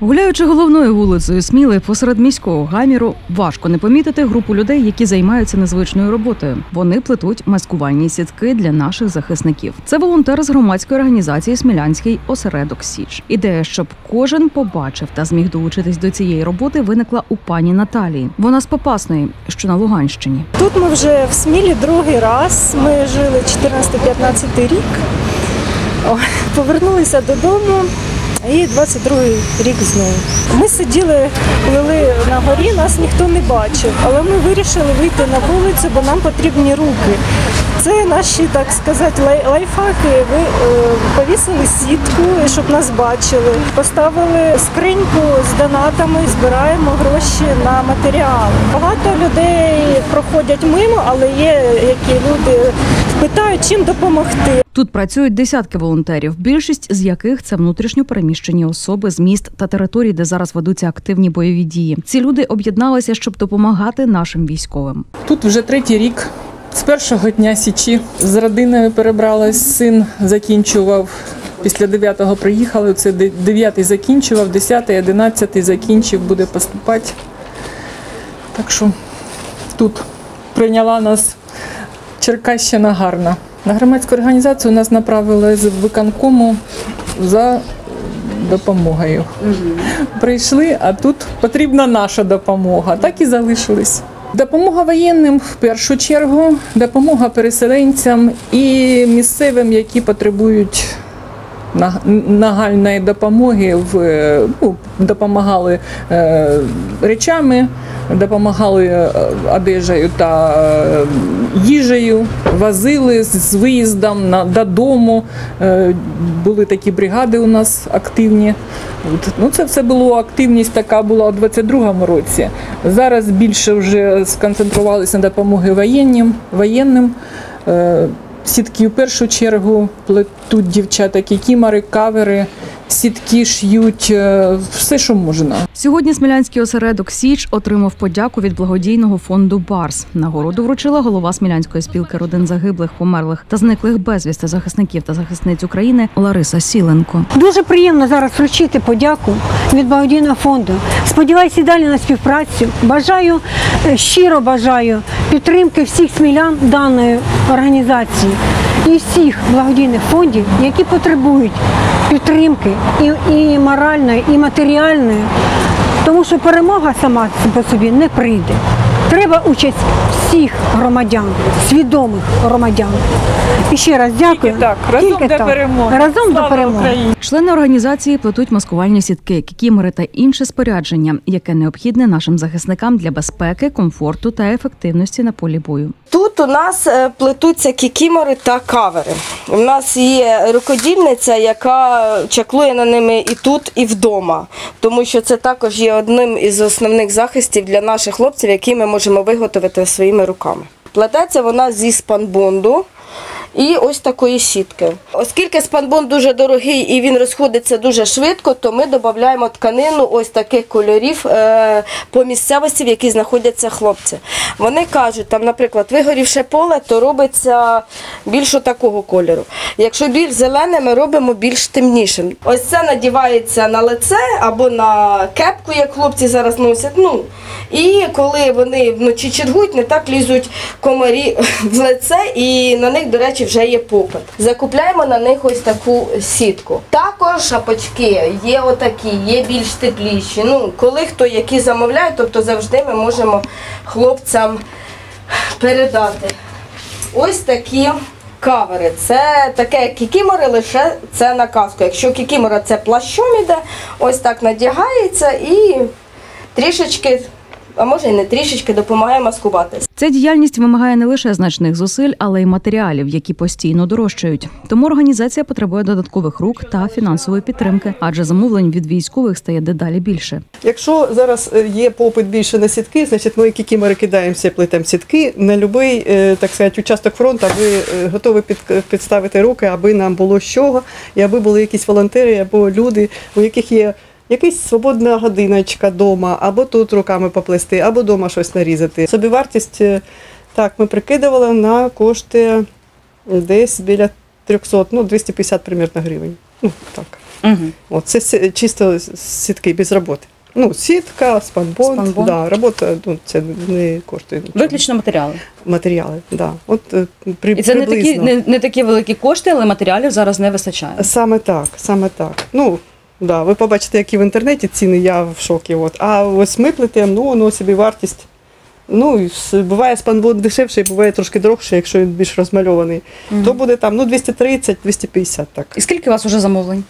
Гуляючи головною вулицею Сміли посеред міського гаміру, важко не помітити групу людей, які займаються незвичною роботою. Вони плетуть маскувальні сітки для наших захисників. Це волонтер з громадської організації «Смілянський осередок Січ». Ідея, щоб кожен побачив та зміг долучитись до цієї роботи, виникла у пані Наталії. Вона з Попасної, що на Луганщині. Тут ми вже в Смілі другий раз. Ми жили 14-15 рік. Повернулися додому. І 22-й рік знову. Ми сиділи, плели на горі, нас ніхто не бачив, але ми вирішили вийти на вулицю, бо нам потрібні руки. Це наші, так сказати, лайфхаки. Ми повісили сітку, щоб нас бачили. Поставили скриньку з донатами, збираємо гроші на матеріали. Багато людей проходять мимо, але є які люди питають, чим допомогти. Тут працюють десятки волонтерів, більшість з яких – це внутрішньо переміщені особи з міст та територій, де зараз ведуться активні бойові дії. Ці люди об'єдналися, щоб допомагати нашим військовим. Тут вже третій рік. З першого дня Січі з родиною перебралась, син закінчував, після 9-го приїхали, це 9-й закінчував, 10-й, 11-й закінчив, буде поступати. Так що тут прийняла нас Черкащина гарна. На громадську організацію нас направили з виконкому за допомогою. Прийшли, а тут потрібна наша допомога. Так і залишились. Допомога воєнним в першу чергу, допомога переселенцям і місцевим, які потребують нагальної допомоги, допомагали речами, допомагали одежею та їжею, возили з виїздом додому. Були такі бригади у нас активні. Це все було, активність така була у 22-му році. Зараз більше вже сконцентрувалися на допомоги воєнним. Сітки в першу чергу плетуть дівчата, кікімори, кавери, сітки шиють, все, що можна. Сьогодні Смілянський осередок «Січ» отримав подяку від благодійного фонду «Барс». Нагороду вручила голова Смілянської спілки родин загиблих, померлих та зниклих безвісти захисників та захисниць України Лариса Сіленко. Дуже приємно зараз вручити подяку від благодійного фонду. Сподіваюся і далі на співпрацю. Щиро бажаю підтримки всіх смілян даної організації і всіх благодійних фондів, які потребують підтримки і моральної, і матеріальної, тому що перемога сама по собі не прийде. Треба участь всіх громадян, свідомих громадян. І ще раз дякую. Разом до перемоги. Разом до перемоги. Члени організації плетуть маскувальні сітки, кікімори та інше спорядження, яке необхідне нашим захисникам для безпеки, комфорту та ефективності на полі бою. Тут у нас плетуться кікімори та кавери. У нас є рукодільниця, яка чаклує на ними і тут, і вдома. Тому що це також є одним із основних захистів для наших хлопців, які ми можемо виготовити своїми руками. Плететься вона зі спанбонду і ось такої сітки. Оскільки спанбонд дуже дорогий і він розходиться дуже швидко, то ми додаємо тканину ось таких кольорів по місцевості, в якій знаходяться хлопці. Вони кажуть, там, наприклад, вигорівше поле, то робиться більш такого кольору. Якщо більш зелене, ми робимо більш темнішим. Ось це надівається на лице або на кепку, як хлопці зараз носять. І коли вони вночі чергують, не так лізуть комарі в лице, і на них, до речі, вже є попит. Закупляємо на них ось таку сітку. Також шапочки є отакі, є більш тепліші. Коли хто які замовляє, тобто завжди ми можемо хлопцям передати. Ось такі кавери. Це таке, як кікімори, лише це на каску. Якщо кікімора це плащом іде, ось так надягається і трішечки, а може і не трішечки, допомагає маскувати. Ця діяльність вимагає не лише значних зусиль, але й матеріалів, які постійно дорожчають. Тому організація потребує додаткових рук та фінансової підтримки, адже замовлень від військових стає дедалі більше. Якщо зараз є попит більше на сітки, значить ми кікімори кидаємося, плетемо сітки на будь-який, так сказати, участок фронту, аби готові підставити руки, аби нам було з чого, і аби були якісь волонтери або люди, у яких є якась свободна годиночка вдома, або тут руками поплести, або вдома щось нарізати. Собівартість, так, ми прикидували, на кошти десь біля 300, 250 примірно гривень. Так. От це чисто сітки без роботи. Ну, сітка, спанбонд, Спанбонд. да, робота, ну, це не коштує нічого. Виключно матеріали. Матеріали, да. От І це приблизно. не такі великі кошти, але матеріалів зараз не вистачає. Саме так, саме так. Ну, да, ви побачите, які в інтернеті ціни, я в шокі. От. А ось ми плетемо, ну собі вартість. Ну, і буває спанбонд дешевший, буває трошки дорожче, якщо він більш розмальований. То буде там, ну, 230-250, так. І скільки у вас вже замовлень?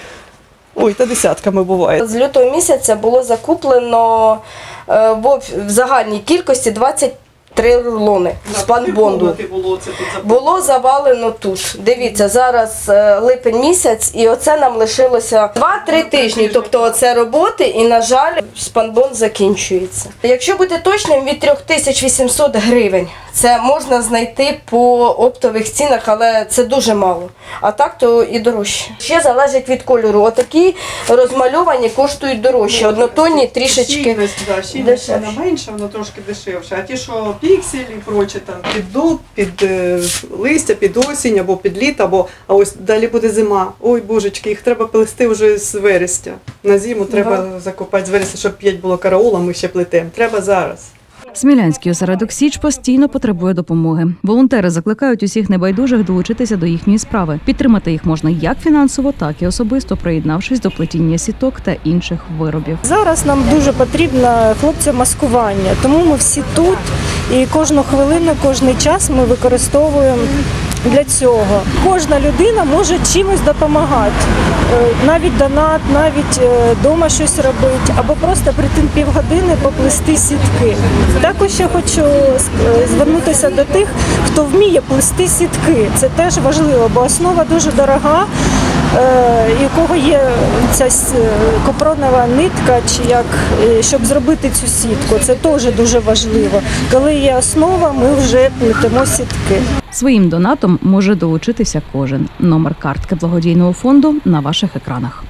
Ой, та десятками буває. З лютого місяця було закуплено в загальній кількості 23 рулони спанбонду. Було завалено тут. Дивіться, зараз липень місяць, і оце нам лишилося 2-3 тижні. Тобто оце роботи, і, на жаль, спанбонд закінчується. Якщо бути точним, від 3800 гривень. Це можна знайти по оптових цінах, але це дуже мало. А так то і дорожче. Ще залежить від кольору. Отакі розмальовані коштують дорожче. Однотонні трішечки Щільність дешевше. вона менша, вона трошки дешевше. А ті, що піксель і проче, там, під дуб, під листя, під осінь, або під літ, або а ось далі буде зима. Ой, божечки, їх треба плести вже з вересня. На зиму треба закопати з вересня, щоб 5 було караула, ми ще плетемо. Треба зараз. Смілянський осередок Січ постійно потребує допомоги. Волонтери закликають усіх небайдужих долучитися до їхньої справи. Підтримати їх можна як фінансово, так і особисто, приєднавшись до плетіння сіток та інших виробів. Зараз нам дуже потрібно хлопцям маскування, тому ми всі тут і кожну хвилину, кожний час ми використовуємо для цього. Кожна людина може чимось допомагати. Навіть донат, навіть вдома щось робити, або просто прийти півгодини поплести сітки. Також я хочу звернутися до тих, хто вміє плести сітки. Це теж важливо, бо основа дуже дорога. І у кого є ця копронова нитка, чи як, щоб зробити цю сітку, це теж дуже важливо. Коли є основа, ми вже плетемо сітки. Своїм донатом може долучитися кожен. Номер картки благодійного фонду на ваших екранах.